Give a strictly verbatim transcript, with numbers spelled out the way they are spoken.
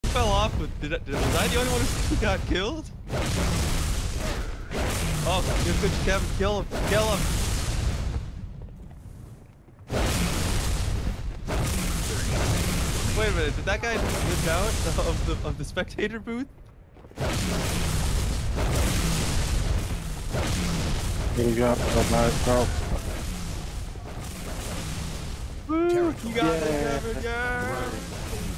fell off, but did I, did, was I the only one who got killed? Oh, good, good, Kevin, kill him, kill him. Wait a minute, did that guy glitch out of the of the spectator booth? Good job, nice go. Woo, you got it, Kevin, yeah.